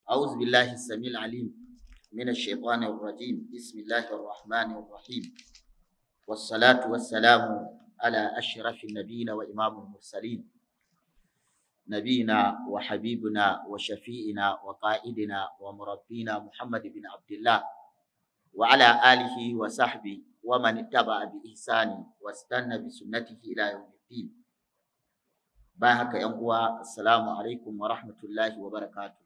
أعوذ بالله السميع العليم من الشيطان الرجيم بسم الله الرحمن الرحيم والصلاة والسلام على أشرف النبيين وإمام المرسلين نبينا وحبيبنا وشفيئنا وقائدنا ومربينا محمد بن عبد الله وعلى آله وصحبه ومن اتبع بإحسان واستنى بسنته إلى يوم الدين. باهك ينقوى السلام عليكم ورحمة الله وبركاته.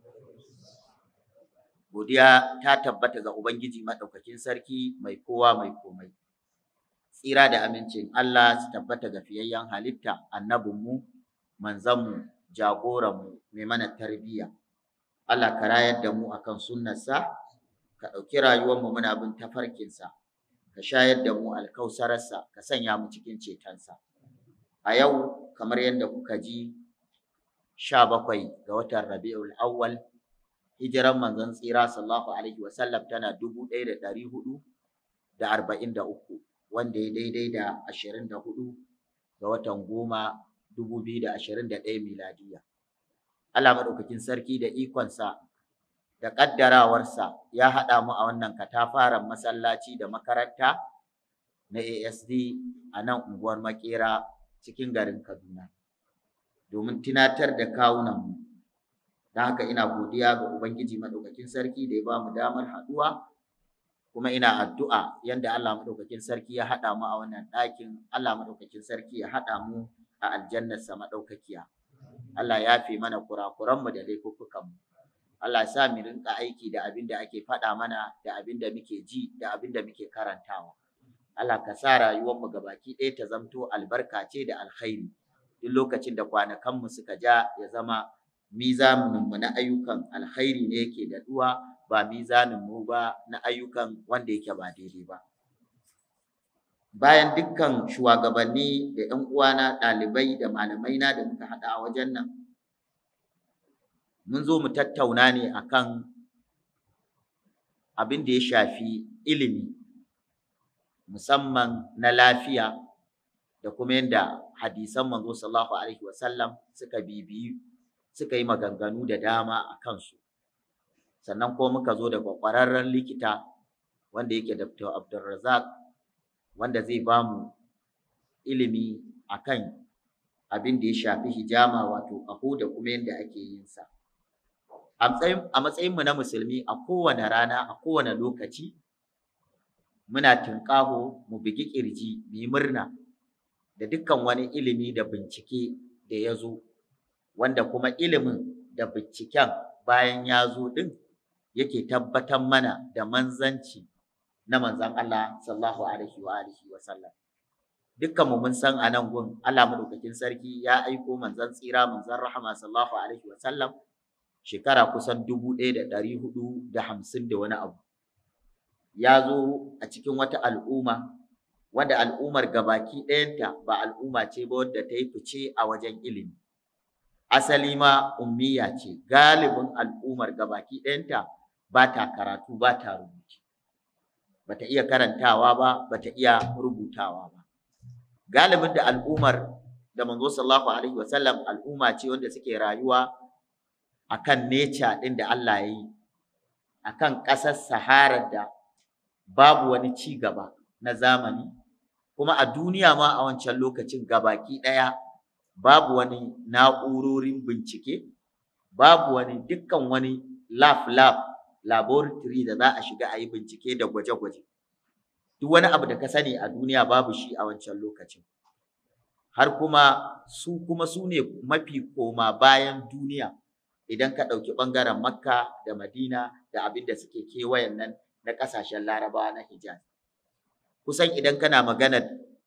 Godiya ta tabbata ga Ubangiji Maɗaukakin Sarki mai kowa mai komai. Tsira da amincin Allah su tabbata ga fiyayyen halitta, annabinmu, manzanmu, jagoranmu, mai mana tarbiyya. Allah ka rayar da mu akan sunnarsa, ka ɗauki rayuwarmu muna bin tafarkinsa, ka shayar da mu alkausararsa, ka sanya mu cikin cetonsa. A yau, kamar yadda kuka ji, 17 ga watan Rabi'ul Awwal, hijiran manzon tsira sallallahu alaihi wasallam tana 1443, wanda ya daidai da 24 ga watan 10 2021 miladiya. Allah madaukakin sarki da ikonsa da kaddarawarsa ya haɗa mu a wannan katafaren masallaci da makaranta na ASD a nan unguwar Makera cikin garin Kaduna domin tunatar da kawunanmu. Don haka ina godiya ga Ubangiji Maɗaukakin Sarki da ya ba mu damar haɗuwa, kuma ina addu'a yanda Allah Maɗaukakin Sarki ya haɗa mu a wannan ɗakin, Allah Maɗaukakin Sarki ya haɗa mu a aljannarsa maɗaukakiya. Allah ya fi mana kurakuranmu da laifuffukanmu. Allah ya sa mu rinƙa aiki da abin da ake faɗa mana, da abin da muke ji, da abin da muke karantawa. Allah ka sa rayuwarmu gabaki ɗaya ta zamto albarka ce da alkhairi. Duk lokacin da kwanakanmu suka ja ya zama mizaninmu na ayyukan alkhairi ne yake daɗuwa, ba mizaninmu ba na ayyukan wanda yake ba daidai ba. Bayan dukkan shugabanni da ‘yan uwana ɗalibai da malamaina da muka haɗa a wajen nan, mun zo mu tattauna ne akan abin da ya shafi ilimi, musamman na lafiya, da kuma yadda hadisan manzo sallallahu alaihi wasallam suka yi maganganu da dama a kansu. Sannan ko muka zo da ƙwararren likita wanda yake Dr. Abdulrazak, wanda zai ba mu ilimi akan abin da ya shafi hijama, wato ƙaho da kuma yadda ake yin sa. A matsayinmu na musulmi, a kowane rana, a kowane lokaci, muna tunƙaho mu bugi ƙirji, mu yi murna da dukkan wani ilimi da bincike da ya zo, wanda kuma ilimin da binciken bayan ya zo ɗin yake tabbatar mana da manzanci na manzan Allah sallallahu alaihi wa sallam. Dukkanmu mun san a nan gun Allah madaukakin sarki ya aiko manzan tsira, manzan rahama sallallahu alaihi wa sallam shekara kusan 1450 da wani abu. Ya zo a cikin wata al'umma wanda al'ummar gabaki ɗayanta ba al'umma ce ba wadda ta yi fice a wajen ilimi. Asali ma ummiya ce, galibin al'ummar gabaki ɗayanta ba ta karatu, ba ta rubutu, ba ta iya karantawa ba, ba ta iya rubutawa ba. Galibin da al'ummar da manzo sallallahu alaihi wasallam al'umma ce wanda suke rayuwa akan nature ɗin da Allah ya yi, akan ƙasar Sahara da babu wani ci gaba na zamani, kuma a duniya ma a wancan lokacin gabaki ɗaya babu wani na'urorin bincike, babu wani dukkan wani laboratory da za a shiga a yi bincike da gwaje-gwaje. Duk wani abu da ka sani a duniya babu shi a wancan lokacin. Har kuma su ne mafi koma bayan duniya idan ka ɗauki ɓangaren Makka da Madina da abin da suke kewayen nan na ƙasashen Larabawa na Hijaz. Kusan idan kana maganar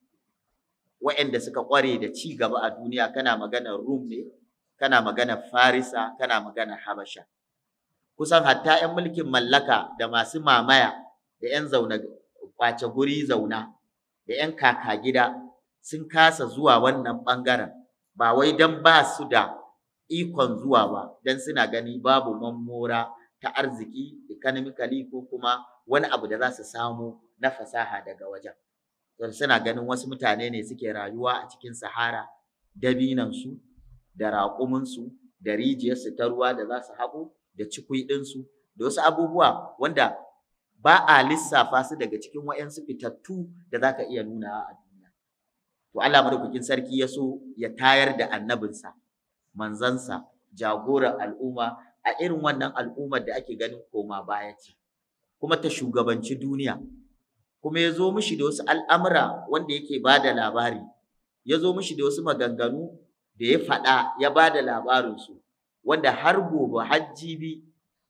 waɗanda suka ƙware da ci gaba a duniya, kana maganar Rum ne, kana maganar Farisa, kana maganar Habasha. Kusan hatta 'yan mulkin mallaka da masu mamaya da 'yan ƙwace guri zauna da 'yan kaka gida sun kasa zuwa wannan ɓangaren, ba wai don ba su da ikon zuwa ba, don suna gani babu mammora ta arziki economically ko kuma wani abu da za su samu na fasaha daga wajen. Suna ganin wasu mutane ne suke rayuwa a cikin Sahara, dabinansu da raƙuminsu da rijiyarsu ta ruwa da za su haƙo da cikui ɗinsu da wasu abubuwa wanda ba a lissafa su daga cikin waɗansu fitattu da za ka iya nuna a duniya. To Allah madaukakin sarki ya so ya tayar da annabinsa, manzansa, jagoran al'umma a irin wannan al'ummar da ake ganin koma baya ce, kuma ta shugabanci duniya. Kuma ya zo mishi da wasu al'amura wanda yake ba da labari, ya zo mishi da wasu maganganu da ya faɗa ya ba da labarinsu, wanda har gobe har jibi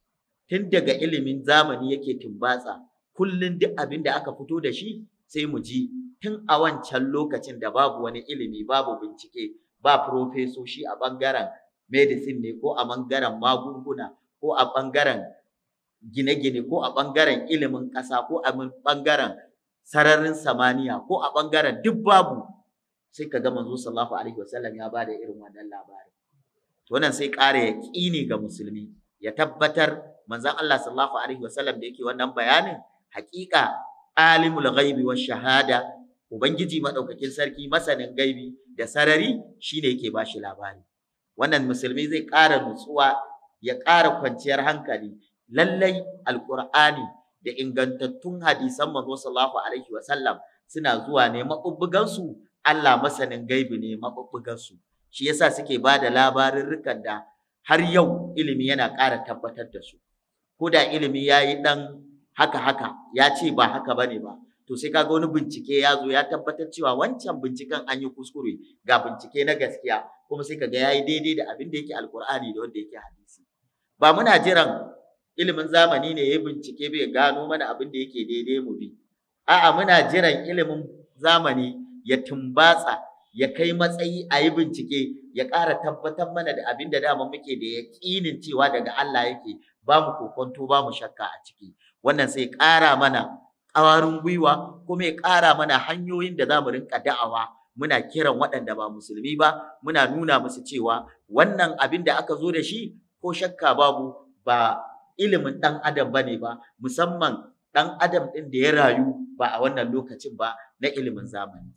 tun daga ilimin zamani yake tumbatsa, kullum duk abin da aka fito da shi sai mu ji tun a wancan lokacin da babu wani ilimi, babu bincike, ba profesoshi a ɓangaren medicine ne ko a ɓangaren magunguna ko a ɓangaren gine-gine ko a ɓangaren ilimin ƙasa ko a ɓangaren sararin samaniya ko a ɓangaren duk babu, sai ka ga manzo sallallahu alaihi wasallam ya bada irin wannan labari. To wannan sai ƙara yaƙini ga musulmi, ya tabbatar manzon Allah sallallahu alaihi wasallam da yake wannan bayanin haƙiƙa alimul ghaibi wash shahada, ubangiji madaukakin sarki masanin gaibi da sarari shine yake bashi labari. Wannan musulmi zai ƙara nutsuwa, ya ƙara kwanciyar hankali. Lallai alqur'ani da ingantattun hadisan manzo sallallahu alaihi wasallam suna zuwa ne mabubbugansu Allah masanin gaibi ne mabubbugansu, shi yasa suke bada labarurrukan da har yau ilimi yana ƙara tabbatar da su. Ko da ilimi yayi dan haka ya ce ba haka bane ba, to sai kaga wani bincike ya zo ya tabbatar cewa wancan binciken an yi kuskure, ga bincike na gaskiya kuma sai kaga yayi daidai da abin da yake alqur'ani da wanda yake hadisi. Ba muna jiran ilimin zamani ne ya bincike bai gano mana abin da yake daidai mu bi. A'a, muna jiran ilimin zamani ya tumbatsa, ya kai matsayi a yi bincike, ya ƙara tabbatar mana da abin da dama muke da yaƙinin cewa daga Allah yake, ba mu kokonto ba mu shakka a ciki. Wannan sai ƙara mana ƙwarin gwiwa kuma ya ƙara mana hanyoyin da za mu rinƙa da'awa, muna kiran waɗanda ba musulmi ba, muna nuna musu cewa wannan abin da aka zo da shi ko shakka babu ba ilimin ɗan adam bane ba, musamman ɗan adam ɗin da ya rayu ba a wannan lokacin ba na ilimin zamani.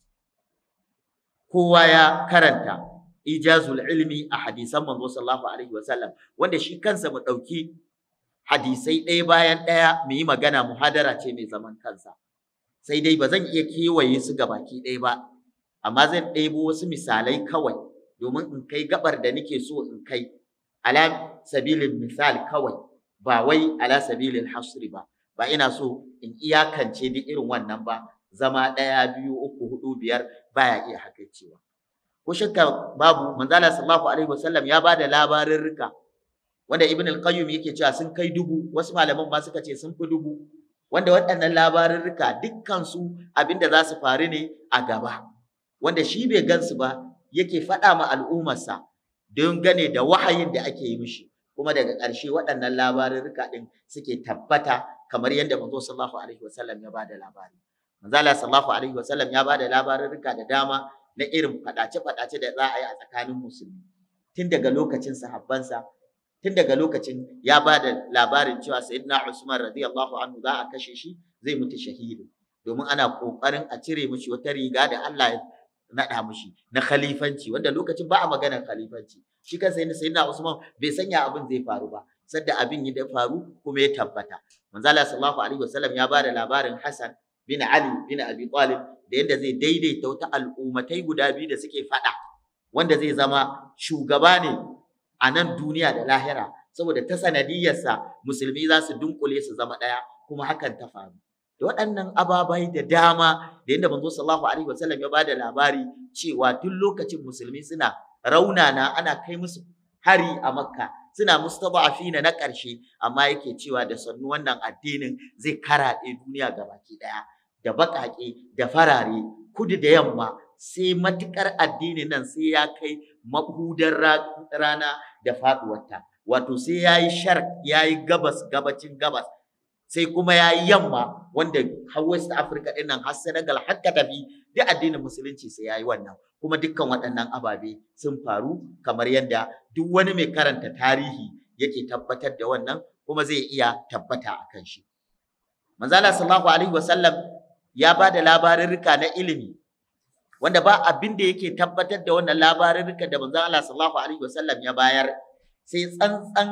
Kowa ya karanta ijazul ilmi a hadisan manzo sallallahu alaihi wasallam, wanda shi kansa mu ɗauki hadisai ɗaya bayan ɗaya mu yi magana, muhadara ce mai zaman kansa. Sai dai ba zan iya kewaye su gabaki ɗaya ba, amma zan ɗebo wasu misalai kawai domin in kai gabar da nake so in kai, ala sabilin misal kawai, ba wai ala sabilin hasri ba. Ba ina so in iyakance duk irin wannan ba, zama ɗaya, biyu, uku, huɗu, biyar baya iya hakaicewa. Ko shakka babu manzo Allah sallallahu alaihi wasallam ya bada labarurruka wanda Ibn al-Qayyim yake cewa sun kai 1000, wasu malaman ma suka ce sun fi 1000, wanda waɗannan labarurruka dukkan su abinda za su faru ne a gaba, wanda shi bai gansu ba yake faɗa ma al'ummarsa don gane da wahayin da ake yi mishi, kuma daga ƙarshe waɗannan labarurruka ɗin suke tabbata kamar yadda manzo sallallahu alaihi wasallam ya bada labari. Manzo Allah sallallahu alaihi wasallam ya bada labarurruka da dama na irin faɗace-faɗace da za a yi a tsakanin musulmi, tun daga lokacin sahabbansa, tun daga lokacin ya bada labarin cewa sayyidina Usman radiyallahu anhu za a kashe shi, zai mutu shahidi, domin ana kokarin a cire mishi wata riga da Allah ya naɗa mishi na khalifanci, wanda lokacin ba a maganar khalifanci. Shi kansa sayyidina Usman bai sanya abin zai faru ba, sadda abin ya faru kuma ya tabbata. Manzo Allah sallallahu alaihi wasallam ya bada labarin Hassan bin Ali bin Abi Talib da yadda zai daidaita wata al'ummatai guda biyu da suke faɗa, wanda zai zama shugaba ne a nan duniya da lahira, saboda ta sanadiyarsa musulmi za su dunkule su zama ɗaya, kuma hakan ta faru. Da waɗannan ababai da dama da yadda manzo sallallahu alaihi wasallam ya bada labari cewa tun lokacin musulmi suna raunana, ana kai musu hari a Makka, suna mustada'afina na ƙarshe, amma yake cewa da sannu wannan addinin zai karaɗe duniya gabaki ɗaya, da baƙaƙe da farare, kudu da yamma, sai matuƙar addinin nan sai ya kai mahudar rana da faɗuwarta, wato sai ya yi sharq, ya yi gabas, gabacin gabas, sai kuma ya yi yamma, wanda har West Africa ɗin nan har Senegal har ka tafi, duk addinin musulunci sai ya yi wannan. Kuma dukkan waɗannan ababe sun faru kamar yadda duk wani mai karanta tarihi yake tabbatar da wannan, kuma zai iya tabbata a kan shi. Manzo Allah sallallahu alaihi wasallam ya ba da labarurruka na ilimi, wanda ba abin da yake tabbatar da wannan labarurruka da manzo Allah sallallahu alaihi wasallam ya bayar sai tsantsan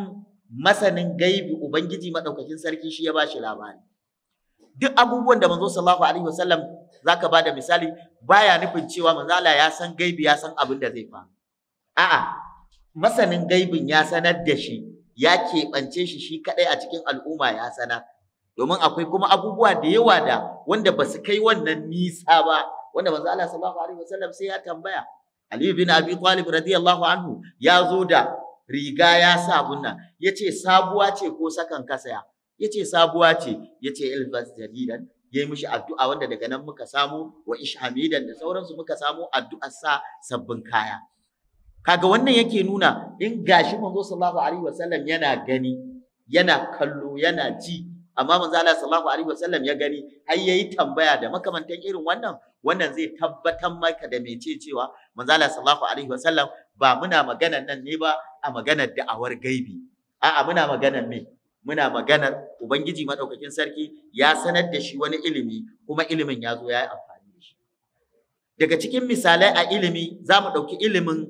masanin gaibi ubangiji madaukakin sarki shi ya bashi labari. Duk abubuwan da manzo sallallahu alaihi wasallam zaka bada misali baya nufin cewa manzo Allah ya san gaibi ya san abin da zai faru. A'a, masanin gaibin ya sanar da shi, ya keɓance shi kaɗai a cikin al'umma ya sanar. Domin akwai kuma abubuwa da yawa da wanda ba su kai wannan nisa ba, wanda manzo Allah sallallahu alaihi wasallam sai ya tambaya. Ali bin Abi Talib radiyallahu anhu ya zo da riga ya sa bunna, yace sabuwa ce ko sakan kasaya? Yace sabuwa ce, yace ilbas jadidan, yayi mishi addu'a wanda daga nan muka samu wa ishamidan da sauransu muka samu addu'ar sa sabbin kaya. Kaga wannan yake nuna in gashi manzo sallallahu alaihi wasallam yana gani, yana kallo, yana ji, amma manzo Allah sallallahu alaihi wasallam ya gani har yayi tambaya da makamantan irin wannan zai tabbatar maka da mece cewa manzo Allah sallallahu alaihi wasallam ba muna maganar nan ne ba a maganar da'awar gaibi. A'a, muna maganar me? Muna maganar ubangiji madaukakin sarki ya sanar da shi wani ilimi, kuma ilimin ya zo ya yi amfani da shi. Daga cikin misalai a ilimi za mu ɗauki ilimin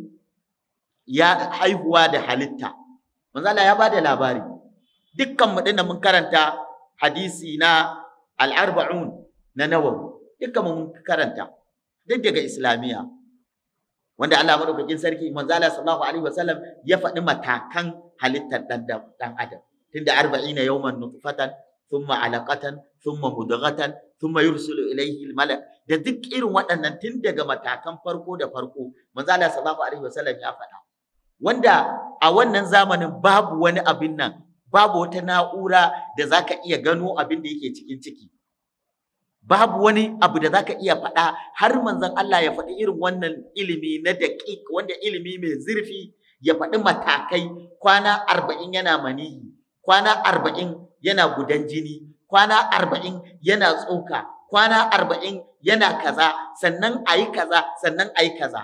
ya haihuwa da halitta. Manzo Allah ya bada labari. Dukkan mu dinnan mun karanta hadisi na al-arba'un na Nawawi. Dukkan mu mun karanta duk daga Islamiyya. Wanda Allah madaukakin sarki manzo Allah sallallahu alaihi wasallam ya faɗi matakan halittar dan adam. Tunda 40 yawman nutfatan, thumma alaqatan, thumma mudghatan, thumma yursilu ilayhi al-malak. Da duk irin waɗannan tun daga matakan farko manzo Allah sallallahu alaihi wasallam ya faɗa. Wanda a wannan zamanin babu wani abin nan, babu wata na'ura da zaka iya gano abin da yake cikin ciki. Babu wani abu da zaka iya faɗa har manzon Allah ya faɗi irin wannan ilimi na daƙiƙ, wanda ilimi mai zurfi, ya faɗi matakai. Kwana 40 yana maniyi, kwana 40 yana gudan jini, kwana 40 yana tsoka, kwana 40 yana kaza, sannan ayi kaza, sannan ayi kaza.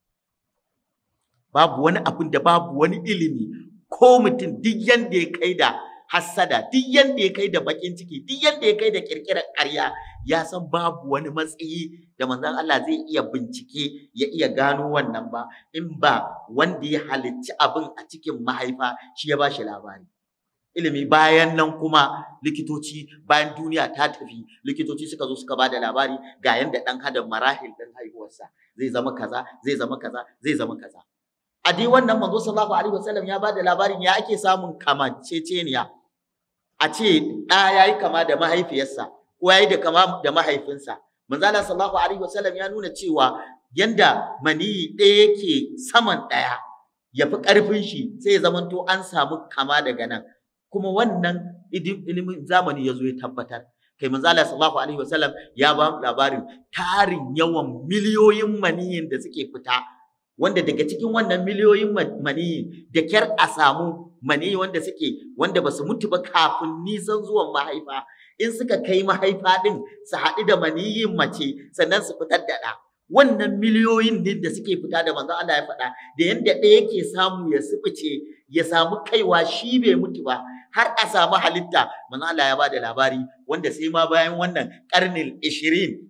Babu wani abin da babu wani ilimi, ko mutum duk yanda ya kai da hassada, duk yanda ya kai da bakin ciki, duk yanda ya kai da kirkirar ƙarya, ya san babu wani matsayi da manzon Allah zai iya bincike ya iya gano wannan ba, in ba wanda ya halicci abin a cikin mahaifa shi ya bashi labari. Ilimi bayan nan kuma likitoci, bayan duniya ta tafi, likitoci suka zo suka bada labari ga yanda dan adam marahil din haihuwarsa zai zama kaza, zai zama kaza, zai zama kaza. A dai wannan manzo sallallahu alaihi wasallam ya bada labarin ya ake samun kamanceceniya. A ce ɗa yayi kama da mahaifiyarsa ko yayi da kama da mahaifinsa. Manzo Allah sallallahu alaihi wasallam ya nuna cewa yanda maniyi ɗaya yake saman ɗaya ya fi ƙarfin shi, sai ya zamanto an samu kama daga nan. Kuma wannan ilimin zamani ya zo ya tabbatar. Kai manzo Allah sallallahu alaihi wasallam ya ba labarin tarin yawan miliyoyin maniyin da suke fita, wanda daga cikin wannan miliyoyin maniyi da kyar a samu maniyi wanda ba su mutu ba kafin nisan zuwan mahaifa. In suka kai mahaifa din su haɗu da maniyin mace sannan su fitar da ɗa. Wannan miliyoyin din da suke fita da manzo Allah ya faɗa, da yanda ɗaya yake samu ya sifice, ya samu kaiwa shi bai mutu ba har a samu halitta. Manzo Allah ya bada labari wanda sai ma bayan wannan karnin 20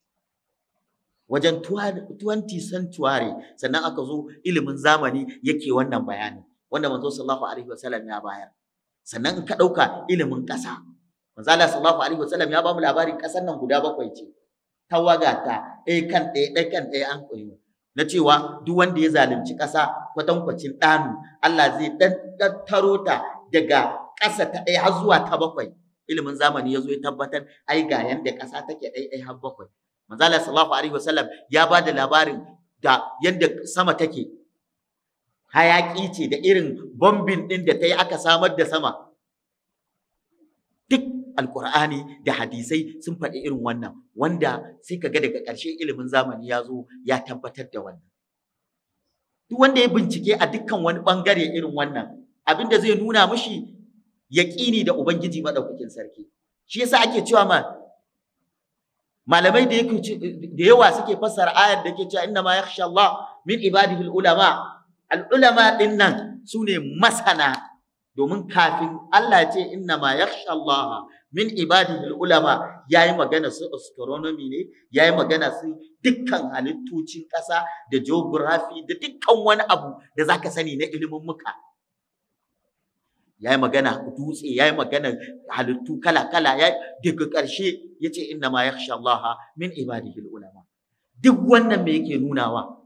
wajen 20 century sannan aka zo ilimin zamani yake wannan bayani wanda manzo sallallahu alaihi wasallam ya bayar. Sannan in ka dauka ilimin ƙasa, manzo Allah sallallahu alaihi wasallam ya ba mu labarin ƙasar nan guda 7 ce, tawaga ta ɗaya kan ɗaya an koyo, na cewa duk wanda ya zalunci ƙasa kwatankwacin ɗanu, Allah zai tattaro ta daga ƙasa ta 1 har zuwa ta 7. Ilimin zamani ya zo ya tabbatar ai ga yanda ƙasa take 1 har 7. Manzo Allah sallallahu alaihi wasallam ya ba da labarin da yanda sama take, hayaki ce da irin bombin din da ta yi aka samar da sama. Duk alkur'ani da hadisai sun faɗi irin wannan, wanda sai ka ga daga ƙarshe ilimin zamani ya zo ya tabbatar da wannan. Duk wanda ya bincike a dukkan wani ɓangare irin wannan, abin da zai nuna mishi yaƙini da Ubangiji Maɗaukakin Sarki. Shi yasa ake cewa malamai da yawa suke fassara ayar da ke cewa inna ma yakhsha Allah min ibadihi al-ulama. Al-ulama din nan sune masana, domin kafin Allah ya ce inna ma yakhsha Allah min ibadihi al-ulama, yayi magana su astronomy ne, yayi magana su dukkan halittocin ƙasa da geography da dukkan wani abu da zaka sani na ilimin muka. ya yi magana dutse, ya yi magana halittu kala-kala, daga ƙarshe ya ce inna ma yakhsha Allah min ibadihi ulama. Duk wannan me yake nunawa?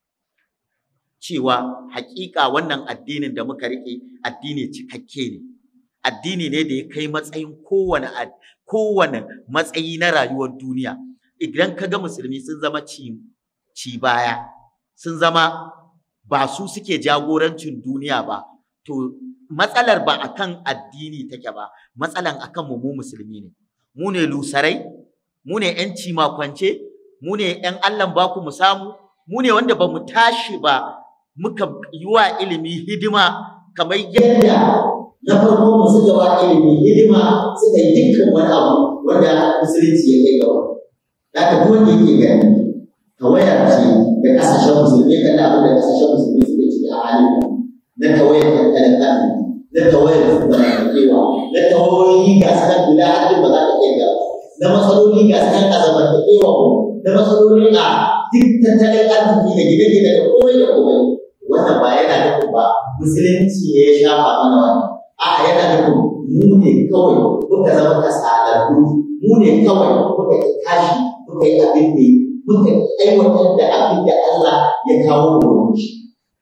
Cewa haƙiƙa wannan addinin da muka riƙe addini cikakke ne, addini ne da ya kai matsayin kowane matsayi na rayuwar duniya. Idan ka ga musulmi sun zama ci baya, sun zama ba su suke jagorancin duniya ba, to matsalar ba akan addini take ba, matsalan akan mu musulmi ne. Mu ne lusarai, mu ne ƴan cimakwance, mu ne ƴan Allahn baku mu samu, mu ne wanda ba mu tashi ba muka yi wa ilimi hidima kamar yadda na farko mu suka wa ilimi hidima, suka yi dukkan wani abu wanda musulunci ya kai gaba. Da haka duk wanda yake gani tawaya ce da kasashen musulmi, kan abin da kasashen musulmi suke ciki a halin na tawayar tattalin arziki, na tawayar zamantakewa, na tawayoyi ga sanar bila haddin ba za ta kai gaba, na matsaloli ga sanar a zamantakewa mu, na matsaloli a duk tattalin arziki da gine-gine da komai da komai. Wannan ba yana nufin ba musulunci ne ya shafa mana wannan, a'a yana nufin mu ne kawai muka zama kasalallu, mu ne kawai muka ki tashi muka yi abin da muka aiwatar da abin da Allah ya kawo mu shi.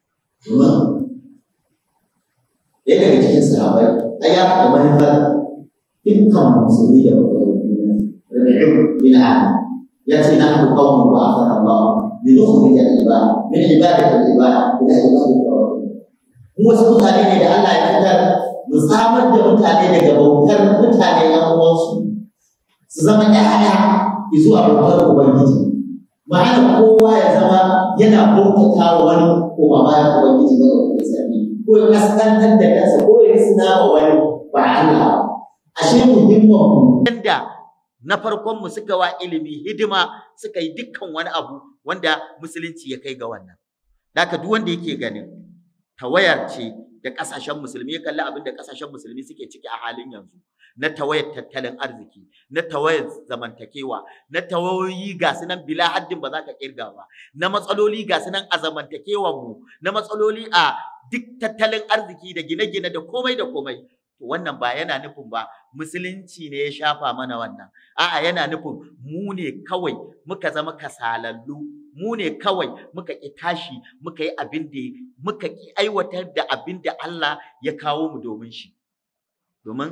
Ɗaya daga cikin sahabbai ai ya faɗa manufar dukkan musulmi da Rabi'u bin Ali ya ce nahnu qawmun ba'athana Allah linukhrija al-ibad min ibadati al-ibad ila ibadati rabbih. Mu wasu mutane ne da Allah ya fitar mu samar da mutane daga bautar mutane ɗan uwansu su zama ƴaƴa zuwa bautar Ubangiji. Ma'ana kowa ya zama yana bautata wa wani koma bayan Ubangiji ba da sarki, ko ya kaskantar da kansa ko ya suna wa wani ba Allah. Ashe muhimmin mu yanda na farkon mu suka wa ilimi hidima, suka yi dukkan wani abu wanda musulunci ya kai ga wannan. Haka duk wanda yake ganin tawayar ce da ƙasashen musulmi, ya kalli abin da ƙasashen musulmi suke ciki a halin yanzu, na tawayar tattalin arziki, na tawayar zamantakewa, na tawayoyi ga su nan bila haddin ba za ka kirga ba, na matsaloli ga su nan a zamantakewar mu, na matsaloli a duk tattalin arziki da gine-gine da komai da komai. To wannan ba yana nufin ba musulunci ne ya shafa mana wannan, a'a yana nufin mu ne kawai muka zama kasalallu, mu ne kawai muka ƙi tashi muka yi abin da muka ƙi aiwatar da abin da Allah ya kawo mu domin shi. Domin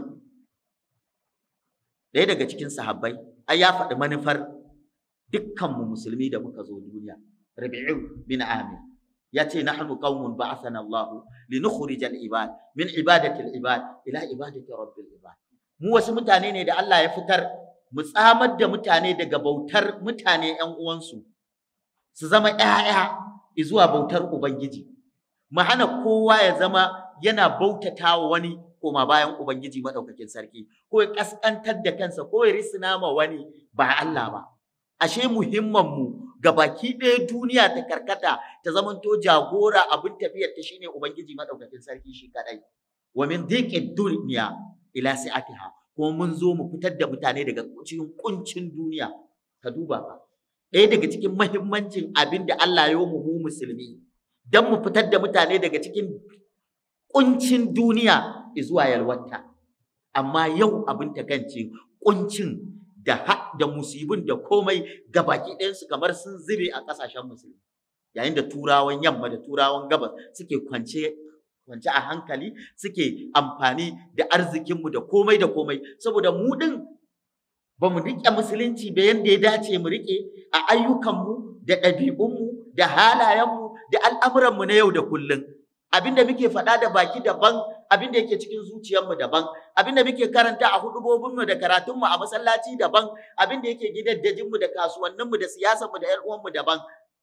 ɗaya daga cikin sahabbai ai ya faɗi manufar dukkanmu musulmi da muka zo duniya. Rabi'u bin Amir ya ce nahnu qaumun ba'athana Allah linukhrija al-ibad min ibadati al-ibad ila ibadati rabbil ibad. Mu wasu mutane ne da Allah ya fitar mu tsamar da mutane daga bautar mutane ƴan uwansu su zama ƴaƴa zuwa bautar Ubangiji. Mu hana kowa ya zama yana bautata wa wani koma bayan Ubangiji madaukakin sarki, ko ya kaskantar da kansa ko ya risina ma wani ba Allah ba. Ashe muhimman mu gabaki ɗaya duniya ta karkata ta zamanto jagora, abin tafiyar ta shine Ubangiji madaukakin sarki shi kadai. Wa min dhiqid dunya ila si'atiha, ko mun zo mu fitar da mutane daga cikin kuncin duniya. Ka duba ba, ɗaya daga cikin muhimmancin abin da Allah ya yi mu musulmi dan mu fitar da mutane daga cikin kuncin duniya zuwa yalwata. Amma yau abin takeici kuncin da musibin da komai gabaki ɗayansu kamar sun zube a ƙasashen musulmi, yayin da turawan yamma da turawan gabas suke kwance a hankali, suke amfani da arzikinmu da komai da komai, saboda mu ɗin ba mu riƙe musulunci ba yanda ya dace mu riƙe a ayyukanmu da ɗabi'unmu da halayenmu da al'amuranmu na yau da kullum. Abinda muke faɗa da baki daban, abinda yake cikin zuciyarmu daban, abinda muke karanta a hudubobinmu da karatunmu a masallaci daban, abinda yake gidaddajinmu da kasuwanninmu da siyasarmu da 'yan uwanmu daban.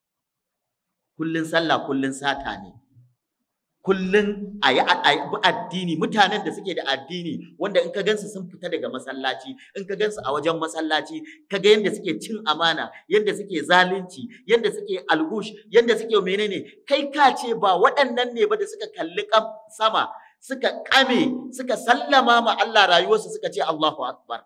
Kullun sallah kullun sata ne, kullun ayi addini. Mutanen da suke da addini wanda in ka gansu sun fita daga masallaci, in ka gansu a wajen masallaci, ka ga yanda suke cin amana, yanda suke zalunci, yanda suke algush, yanda suke menene, kai ka ce ba waɗannan ne ba da suka kalli sama, suka kame, suka sallama ma Allah rayuwarsu, suka ce Allahu Akbar,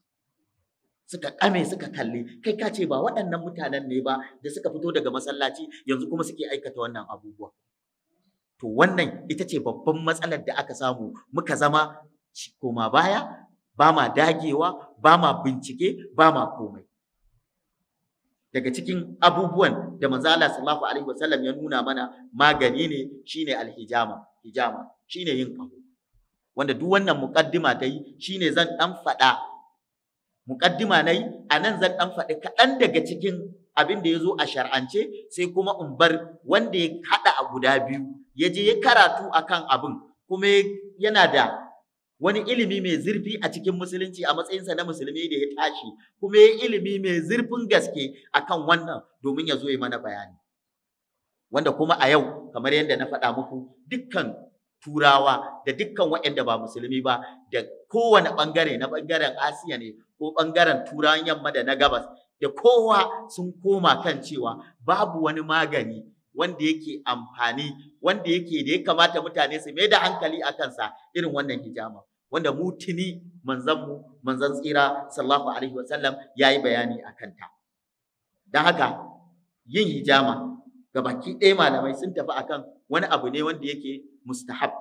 suka kame suka kalli, kai ka ce ba waɗannan mutanen ne ba da suka fito daga masallaci yanzu kuma suke aikata wannan abubuwa. To wannan ita ce babban matsalar da aka samu, muka zama koma baya, ba ma dagewa, ba ma bincike, ba ma komai. Daga cikin abubuwan da manzo Allah sallallahu alaihi wasallam ya nuna mana magani ne shine alhijama, hijama shine yin ƙaho. Wanda duk wannan muqaddima ta yi shine zan dan faɗa, muqaddima nayi anan zan dan faɗi kaɗan daga cikin abin da ya zo a shar'ance, sai kuma in bar wanda ya haɗa a guda biyu ya je ya karatu akan abin, kuma yana da wani ilimi mai zurfi a cikin musulunci a matsayinsa na musulmi da ya tashi, kuma ya ilimi mai zurfin gaske akan wannan domin ya zo ya mana bayani. Wanda kuma a yau kamar yadda na faɗa muku, dukkan turawa da dukkan waɗanda ba musulmi ba, da kowane ɓangare, na ɓangaren Asiya ne ko ɓangaren turawan yamma da na gabas, da kowa sun koma kan cewa babu wani magani wanda yake amfani, wanda yake da ya kamata mutane su mai da hankali a kansa irin wannan hijama, wanda mu tuni manzon tsira sallallahu alaihi wasallam ya yi bayani a kanta. Don haka yin hijama ga baki ɗaya malamai sun tafi akan wani abu ne wanda yake mustahab,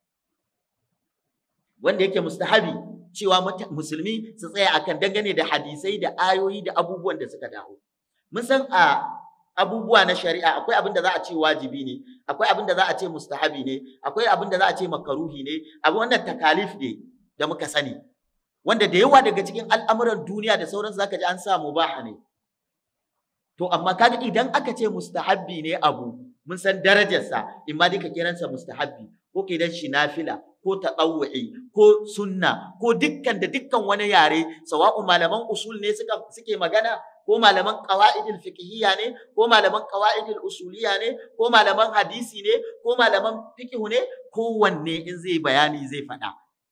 wanda yake mustahabi, cewa musulmi su tsaya akan dangane da hadisai da ayoyi da abubuwan da suka dawo. Mun san a abubuwa na shari'a akwai abin da za a ce wajibi ne, akwai abin da za a ce mustahabi ne, akwai abin da za a ce makaruhi ne, abu wannan takalif ne da muka sani, wanda da yawa daga cikin al'amuran duniya da sauransu zaka ji an sa mubaha ne. To amma kaga idan aka ce mustahabbi ne abu, mun san darajarsa, in ma dai ka kiransa mustahabbi, ko ke dan shi nafila, ko taɗawu'i, ko sunna, ko dukkan wani yare, sawa'u malaman usul ne suke magana, ko malaman qawaidul fiqhiyya ne, ko malaman qawaidul usuliyya ne, ko malaman hadisi ne, ko malaman fiqh ne, kowanne in zai bayani zai faɗa.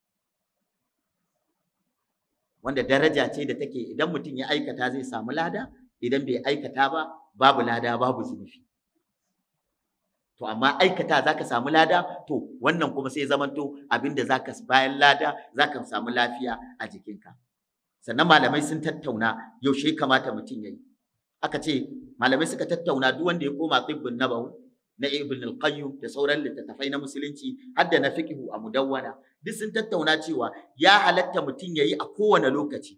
Wanda daraja ce da take idan mutum ya aikata zai samu lada, idan bai aikata ba babu lada, babu zunubi. To amma aikata zaka samu lada, to wannan kuma sai zamanto abinda zaka bayan lada zaka samu lafiya a jikinka. Sannan malamai sun tattauna yaushe kamata mutum yayi. Aka ce malamai suka tattauna duk wanda ya koma tibbun nabawi na Ibn al-Qayyim da sauran littattafai na musulunci, har da na fiqhu a mudawwana, duk sun tattauna cewa ya halatta mutum yayi a kowane lokaci,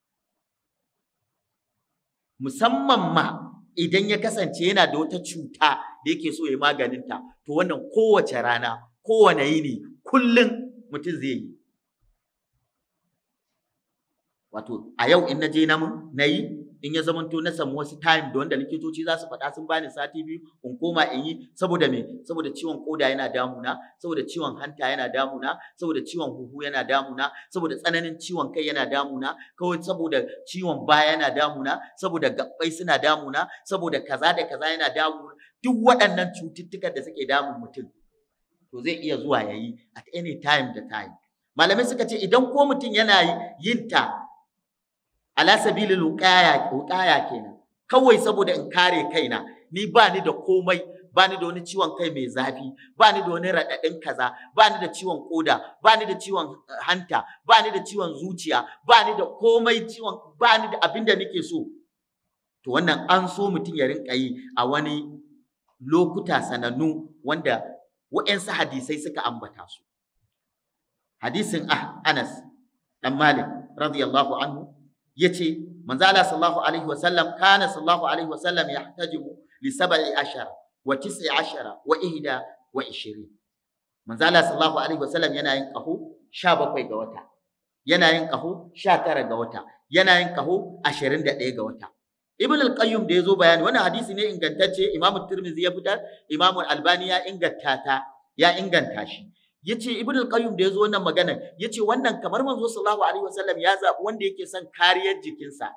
musamman ma idan ya kasance yana da wata cuta da yake so ya maganinta, to wannan kowace rana, kowane yini, kullum mutum zai yi. Wato a yau in naje na yi, in ya zamanto na samu wasu time da wanda likitoci za su faɗa sun bani sati biyu in koma in yi, saboda me? Saboda ciwon koda yana damuna, saboda ciwon hanta yana damuna, saboda ciwon huhu yana damuna, saboda tsananin ciwon kai yana damuna, kawai saboda ciwon baya yana damuna, saboda gabbai suna damuna, saboda kaza da kaza yana damuna. Duk waɗannan cututtukan da suke damun mutum, to zai iya zuwa ya yi at any time da time. Malamai suka ce idan ko mutum yana yin ta ala sabilil wuqaya kenan, kawai saboda in kare kaina, ni ba ni da komai, ba ni da wani ciwon kai mai zafi, ba ni da wani raɗaɗin kaza, ba ni da ciwon koda, ba ni da ciwon hanta, ba ni da ciwon zuciya, ba ni da komai ba ni da abin da nake so. To wannan an so mutum ya rinka yi a wani lokuta sanannu wanda waɗansu hadisai suka ambata su. Hadisin Anas dan Malik radiyallahu anhu yace manzo Allah sallallahu alaihi wasallam kana sallallahu alaihi wasallam yahtajibu li 17 wa 19 wa 21. Manzo Allah sallallahu alaihi wasallam yana yin kaho 17 ga wata, yana yin kaho 19 ga wata, yana yin kaho 21 ga wata. Ibn al-Qayyim da yazo bayani, wannan hadisi ne ingantacce, Imam Tirmidhi ya fitar, Imam Al-Albani ya inganta shi. Yace Ibn al-Qayyim da yazo wannan magana, yace wannan kamar manzo sallallahu alaihi wasallam ya zabi wanda yake son kariyar jikinsa,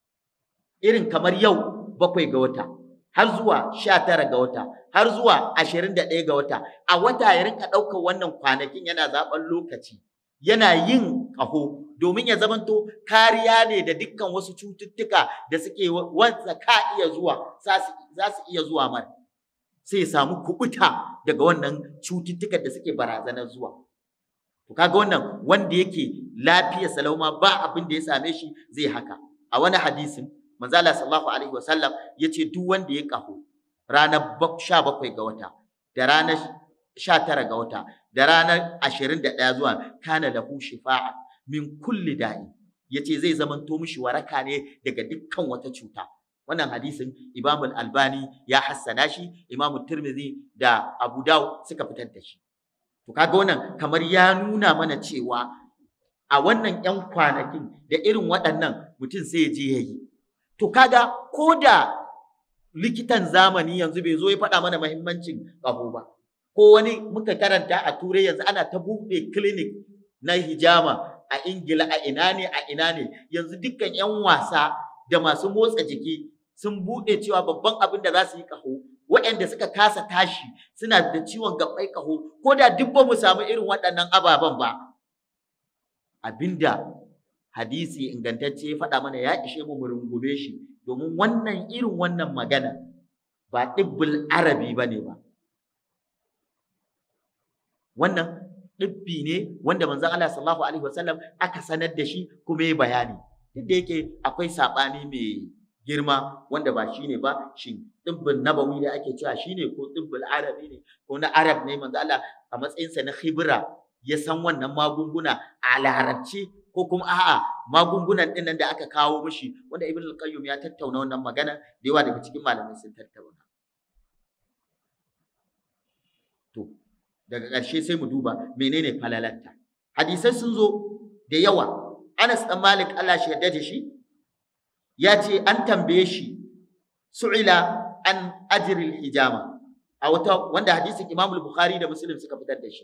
irin kamar yau 7 ga wata har zuwa 19 ga wata har zuwa 21 ga wata, a wata ya rinka daukar wannan kwanakin yana zaben lokaci yana yin kaho, domin ya zamanto kariya ne da dukkan wasu cututtuka da suke wanda ka iya zuwa za su iya zuwa mar, sai ya samu kubuta daga wannan cututtukan da suke barazanar zuwa. To kaga wannan wanda yake lafiyar salauma ba abin da ya same shi zai haka. A wani hadisin manzo Allah sallallahu alaihi wasallam yace duk wanda ya kaho ranar 17 ga wata da ranar 19 ga wata da ranar 21 zuwa kana lahu shifa'a min kulli da'i, yace zai zamanto mishi waraka ne daga dukkan wata cuta. Wannan hadisin Imam Al-Albani ya hassana shi, Imam Tirmidhi da Abu Dawud suka fitar da shi. To kaga wannan kamar ya nuna mana cewa a wannan 'yan kwanakin da irin waɗannan mutum sai ya je yayi. To kaga ko da likitan zamani yanzu bai zo ya faɗa mana muhimmancin ƙaho ba, ko wani muka karanta a Turai yanzu ana ta buɗe clinic na hijama a Ingila, a ina ne yanzu dukkan 'yan wasa da masu motsa jiki sun buɗe cewa babban abin da za su yi ƙaho, waɗanda suka kasa tashi suna da ciwon gaɓɓai ƙaho, ko da duk ba mu samu irin waɗannan ababen ba, abinda hadisi ingantacce ya faɗa mana ya ishe mu rungume shi, domin wannan irin wannan magana ba ɗibbul arabi ba ne ba. Wannan ɗibbi ne wanda manzon Allah sallallahu alaihi wasallam aka sanar da shi kuma ya bayani. Duk da yake akwai saɓani mai girma wanda ba shi ne ba, shin ɗibbin nabawi da ake cewa shi ne ko ɗibbul arabi ne ko na arab ne. Manzon Allah a matsayinsa na khibra ya san wannan magunguna a larabci ko kuma a'a magungunan ɗin nan da aka kawo mishi, wanda Ibn al-Qayyim ya tattauna wannan magana da yawa daga cikin malamai sun tattauna. To daga ƙarshe sai mu duba menene falalatta. Hadisai sun zo da yawa. Anas dan Malik Allah shi yarda da shi ya ce an tambaye shi su'ila an ajril hijama a wata wanda hadisin Imam Bukhari da Muslim suka fitar da shi.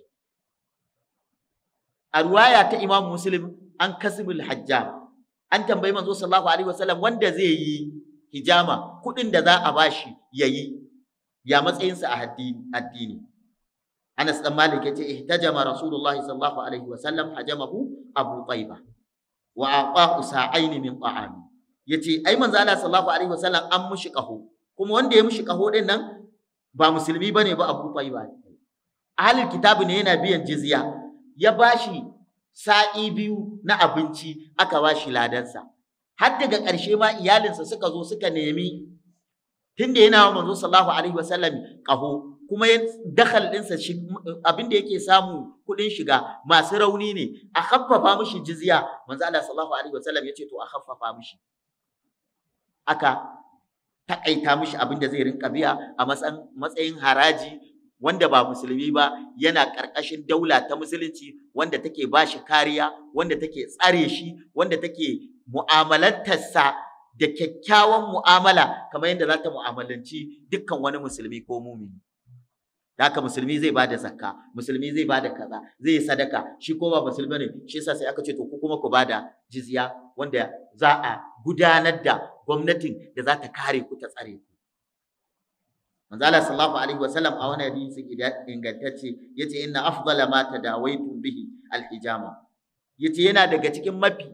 A ruwaya ta Imam Muslim an kasibul hajjam, an tambayi manzo sallallahu alaihi wasallam wanda zai yi hijama kuɗin da za a bashi yayi ya matsayinsa a addini. Anas dan Malik yace ihtajama Rasulullahi sallallahu alaihi wasallam hajamahu Abu Taiba wa aqahu sa'aini min ta'ami. Yace ai manzo Allah sallallahu alaihi wasallam an mushi kaho, kuma wanda ya mushi kaho din nan ba musulmi bane ba, Abu Taiba. Ahlul kitabi ne, yana biyan jizya, ya bashi sa'i 2 na abinci aka bashi ladansa. Har daga ƙarshe ma iyalinsa suka zo suka nemi, tunda yana wa manzo sallallahu alaihi wasallam kaho, kuma dakhal ɗinsa abin da yake samu kuɗin shiga masu rauni ne, a khaffafa mishi jizya. Manzo Allah sallallahu alaihi wasallam yace to a khaffafa mishi, aka takaita mishi abin da zai rinka biya a matsayin haraji, wanda ba musulmi ba yana ƙarƙashin daula ta musulunci wanda take ba shi kariya, wanda take tsare shi, wanda take mu'amalantarsa da kyakkyawan mu'amala kamar yadda za ta mu'amalanci dukkan wani musulmi ko mumini. Da haka musulmi zai bada zakka, musulmi zai bada kaza, zai yi sadaka, shi ko ba musulmi ne, shi yasa sai aka ce to ku kuma ku bada jizya wanda za a gudanar da gwamnatin da za ta kare ku, ta tsare ku. Manzo Allah sallallahu alaihi wasallam a wani hadisi ingantacce yace inna afdala ma tadawaitum bihi alhijama, yace yana daga cikin mafi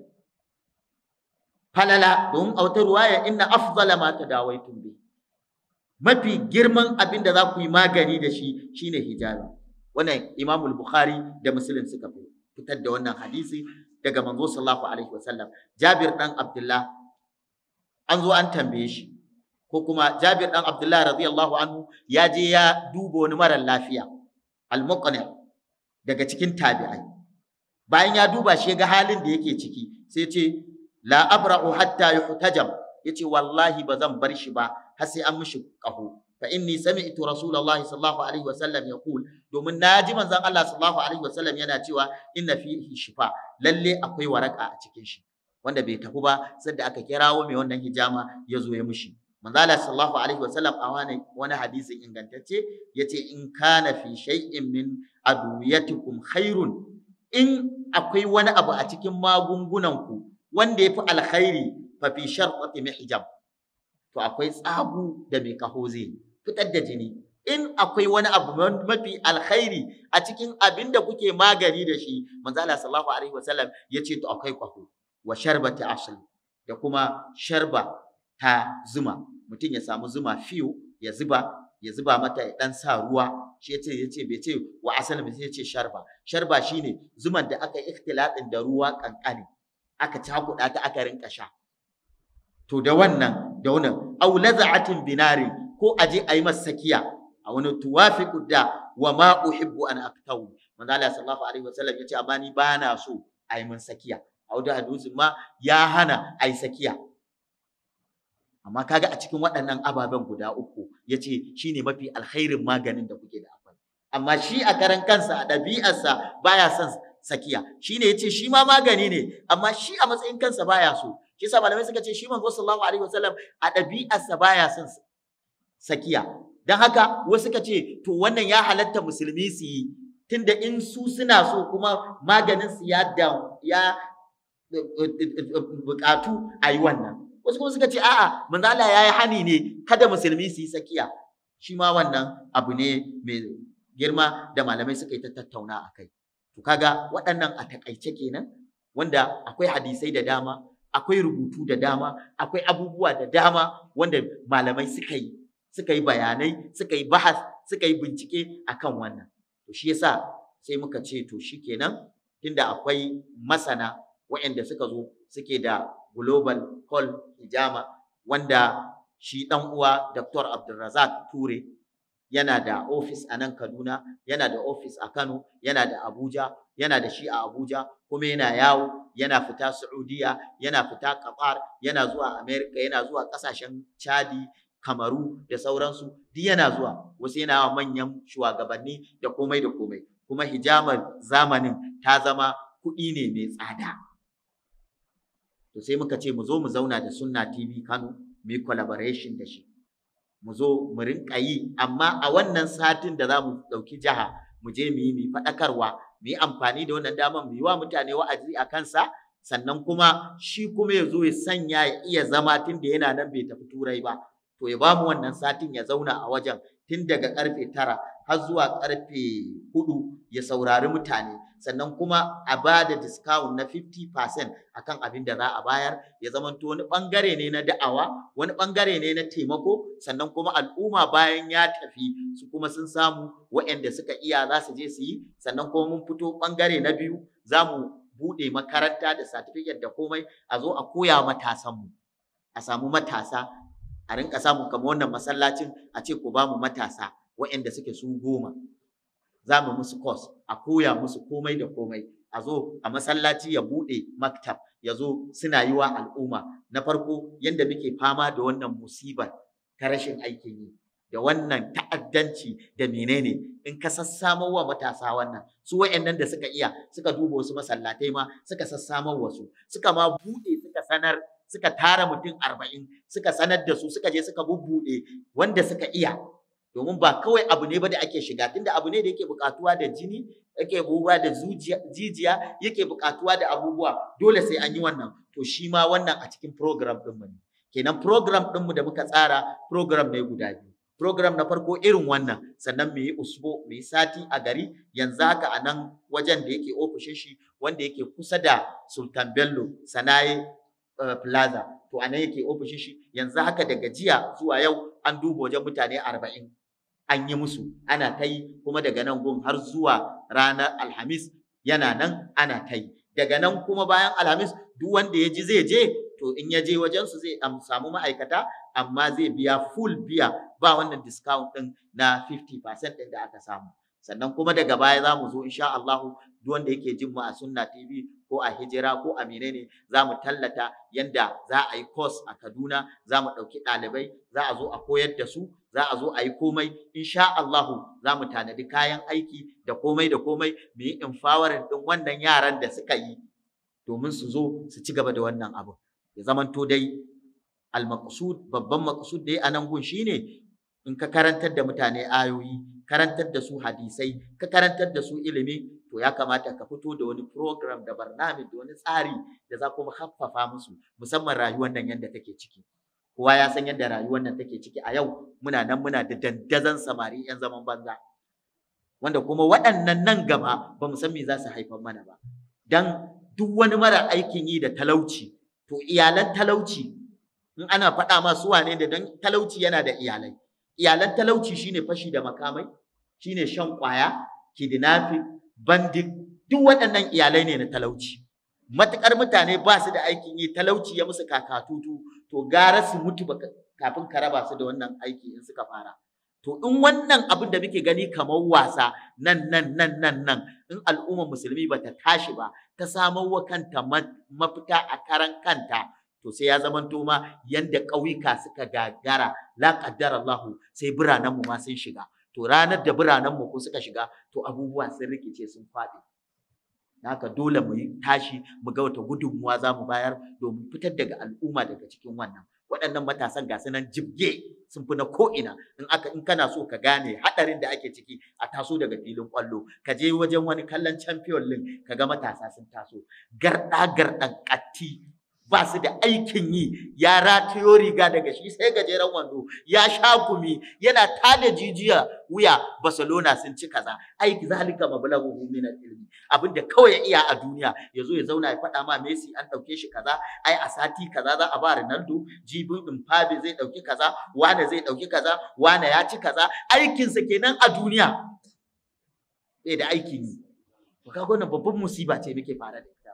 falala, don a wata ruwaya inna afdala ma tadawaitum bihi, mafi girman abin da za ku yi magani da shi shine hijama. Wannan Imam Bukhari da Muslim suka fitar da wannan hadisi daga manzo sallallahu alaihi wasallam. Jabir dan Abdullah an zo an tambaye shi, ko kuma Jabir dan Abdullah radiyallahu anhu ya je ya duba wani mara lafiya al-Muqni daga cikin tabi'ai. Bayan ya duba shi ga halin da yake ciki, sai ce la abra'u hatta yuhtajam, yace wallahi ba zan bar shi ba har sai an mishi kaho. Fa inni sami'tu Rasulullahi sallallahu alaihi wasallam yaqul, domin naji manzon Allah sallallahu alaihi wasallam yana cewa inna fihi shifa, lalle akwai waraka a cikin shi, wanda bai tafi ba sai da aka kirawo mai wannan hijama ya zo ya mishi. Manzon Allah sallallahu alaihi wasallam a wani hadisi ingantacce yace in kana fi shay'in min adwiyatikum khairun, in akwai wani abu a cikin magungunan ku wanda yafi alkhairi fa fi sharqati mihjam, to akwai tsagu da mai kaho zai fitar da jini. In akwai wani abu mafi alkhairi a cikin abin da kuke magani da shi, manzo Allah sallallahu alaihi wasallam yace to akwai kaho. Wa sharbati asl, da kuma sharba ta zuma, mutum ya samu zuma fiyo ya zuba mata ya dan sa ruwa, shi yace bai ce wa asal, bai ce sharba. Sharba shine zuman da aka yi ikhtilatin da ruwa kankani, aka cakuɗa ta aka rinka sha. To da wannan aw laza'atin binari, ko aje ayi masa sakiya a wani tuwafiqu da wa ma uhibbu an aktawi. Manzo Allah sallallahu alaihi wasallam yace amma ni bana so ai mun sakiya. A wata hadisin ma ya hana ai sakiya. Amma kaga a cikin waɗannan ababen guda uku yace shine mafi alkhairin maganin da kuke da akwai. Amma shi a karan kansa a ɗabi'arsa baya son sakiya. Shine yace shi ma magani ne, amma shi a matsayin kansa baya so. Shi yasa malamai suka ce shi manzo sallallahu alaihi wasallam a ɗabi'arsa baya son sakiya. Dan haka wasu suka ce to wannan ya halatta musulmi su yi, tunda in su suna so kuma maganin su ya buƙatu a yi wannan. Wasu kuma suka ce a'a manzo Allah yayi hani ne kada musulmi su yi sakiya. Shi ma wannan abu ne mai girma da malamai suka yi ta tattauna akai. To kaga waɗannan a takaice kenan, wanda akwai hadisai da dama, akwai rubutu da dama, akwai abubuwa da dama wanda malamai suka yi bayanai, suka yi bahas, suka yi bincike akan wannan. To shi yasa sai muka ce to shikenan, tunda akwai masana waɗanda suka zo suke da Global Call Hijama, wanda shi ɗan uwa Dr. Abdulrazak Ture yana da office a nan Kaduna, yana da office a Kano, yana da Abuja, yana da shi a Abuja, kuma yana yawo, yana fita Saudiya, yana fita Qatar, yana zuwa America, yana zuwa ƙasashen Chadi, Kamaru da sauransu, duk yana zuwa. Wasu yana wa manyan shugabanni da komai da komai. Kuma hijamar zamanin ta zama kuɗi ne mai tsada. To sai muka ce mu zo mu zauna da Sunna TV Kano, mu yi collaboration da shi. Mu zo mu rinƙa yi, amma a wannan satin da za mu ɗauki jiha, mu je mu yi faɗakarwa, mu yi amfani da wannan damar mu yi wa mutane wa'azi a kansa, sannan kuma shi kuma ya zo ya sanya ya iya zama tun da yana nan bai tafi Turai ba. To ya ba mu wannan satin ya zauna a wajen tun daga ƙarfe 9 har zuwa ƙarfe 4 ya saurari mutane, sannan kuma a ba da discount na 50% akan abin da za a bayar, ya zamanto wani ɓangare ne na da'awa, wani ɓangare ne na taimako, sannan kuma al'umma bayan ya tafi su kuma sun samu waɗanda suka iya za su je su yi, sannan kuma mun fito ɓangare na biyu za mu buɗe makaranta da certificate da komai, a zo a koya matasanmu, a samu matasa, a rinka samu kamar wannan masallacin a ce ku ba mu matasa waɗanda suke su 10, za mu musu course, a koya musu komai da komai, a zo a masallaci ya buɗe maktab, ya zo suna yi wa al'umma. Na farko yanda muke fama da wannan musibar ta rashin aikin yi, da wannan ta'addanci da menene, in ka sassamar wa matasa wannan, su waɗannan da suka iya, suka duba wasu masallatai ma suka sassamar wasu, suka ma buɗe, suka sanar, suka tara mutum 40, suka sanar da su, suka je suka bubbuɗe wanda suka iya. Domin ba kawai abu ne ba da ake shiga, tunda abu ne da yake buƙatuwa da jini, yake buƙatuwa da jijiya, yake buƙatuwa da abubuwa, dole sai an yi wannan. To shi ma wannan a cikin program ɗinmu ne. Kenan program ɗinmu da muka tsara program ne guda biyu. Program na farko irin wannan, sannan mu yi usbo, mu yi sati a gari, yanzu haka a nan wajen da yake ofishin shi, wanda yake kusa da Sultan Bello Sanaye Plaza, to a nan yake ofishin shi. Yanzu haka daga jiya zuwa yau an duba wajen mutane 40 an yi musu, ana ta yi, kuma daga nan gun har zuwa ranar Alhamis yana nan ana ta yi. Daga nan kuma bayan Alhamis duk wanda ya ji zai je, to in ya je wajensu zai samu ma'aikata, amma zai biya full biya, ba wannan discount ɗin na 50% ɗin da aka samu. Sannan kuma daga baya za mu zo insha Allahu, duk wanda yake jin mu a Sunna TV ko a Hijira ko a menene, za mu tallata yanda za a yi course a Kaduna, za mu ɗauki ɗalibai, za a zo a koyar da su, za a zo a yi komai, insha Allahu za mu tanadi kayan aiki da komai da komai, mu yi empowering ɗin wannan yaran da suka yi, domin su zo su ci gaba da wannan abu. Ya zamanto dai al-maqsud, babban maqsud dai a nan gun shine, in ka karantar da mutane ayoyi, karantar da su hadisai, ka karantar da su ilimi, to ya kamata ka fito da wani program da barnami da wani tsari da za kuma haffafa musu, musamman rayuwar nan yadda take ciki. Kowa ya san yadda rayuwar nan take ciki a yau, muna nan muna da dandazon samari 'yan zaman banza, wanda kuma waɗannan nan gaba ba mu san me za su haifar mana ba. Dan duk wani mara aikin yi da talauci, to iyalan talauci, in ana faɗa ma su wane da, dan talauci yana da iyalai. Iyalan talauci shine fashi da makamai, shine shan ƙwaya, kidnapping, bandit, duk waɗannan iyalai ne na talauci. Matuƙar mutane ba su da aikin yi, talauci ya musu kakatutu, to gara su mutu kafin ka raba su da wannan aiki in suka fara. To in wannan abin da muke gani kamar wasa nan in al'ummar musulmi bata tashi ba ta samar wa kanta mafita a karan kanta, to sai ya zamanto ma yanda ƙauyuka suka gagara la qaddara Allah sai biranen mu ma sun shiga. To ranar da biranen mu ko suka shiga to abubuwa sun rikice sun faɗi. Haka dole mu tashi mu ga wata gudunmuwa za mu bayar domin fitar daga al'umma daga cikin wannan. Waɗannan matasan ga su nan jibge sun fi na ko'ina. In kana so ka gane haɗarin da ake ciki a taso daga filin ƙwallo, ka je wajen wani kallon champion league ka ga matasa sun taso garɗan ƙatti ba su da aikin yi, ya ratayo riga daga shi sai gajeren wando, ya sha gumi, yana tada jijiya wuya. Barcelona sun ci kaza, ai zalika mablaghu min al-ilmi, abinda kawai ya iya a duniya ya zo ya zauna ya faɗa ma Messi an ɗauke shi kaza, ai a sati kaza za a ba Ronaldo, jibin Mbappe zai ɗauki kaza, wane zai ɗauki kaza, wane ya ci kaza, aikinsa kenan a duniya bai da aikin yi. To kaga wannan babban musiba ce muke fara da ita.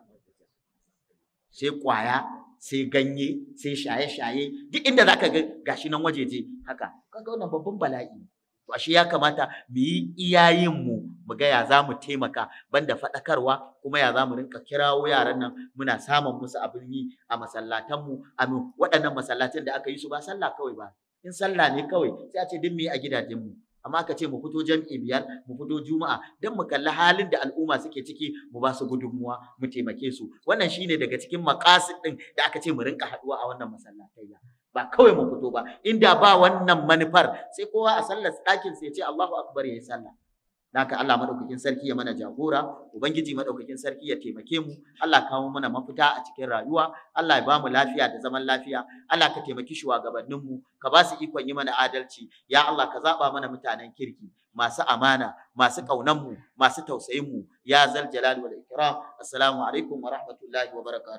Sai kwaya, sai ganye, sai shaye-shaye, duk inda zaka ga gashi nan wajeje haka. Kaga wannan babban bala'i. To ashe ya kamata mu yi iyayen mu ga ya za mu taimaka banda faɗakarwa, kuma ya za mu rinka kirawo yaran nan muna samun musu abin yi a masallatan mu. Waɗannan masallatan da aka yi su ba sallah kawai ba. In sallah ne kawai sai a ce duk mu yi a gidajen mu. Amma ka ce mu fito jam'i 5, mu fito juma'a don mu kalli halin da al'umma suke ciki, mu ba su gudunmuwa, mu taimake su. Wannan shine daga cikin maqasid din da aka ce mu rinka haduwa a wannan masallatai. Ba kawai mu fito ba. Inda ba wannan manufar sai kowa a sallar ɗakin sai ya ce Allahu akbar yayi sallah. Haka Allah madaukakin sarki ya mana jagora, ubangiji madaukakin sarki ya taimake mu, Allah kawo mana mafita a cikin rayuwa, Allah ya ba mu lafiya da zaman lafiya, Allah ka taimaki shugabannin mu, ka ba su ikon yi mana adalci, ya Allah ka zaba mana mutanen kirki, masu amana, masu kaunan mu, masu tausayin mu, ya zal jalali wal ikram. Assalamu alaikum wa rahmatullahi wa barakatuh.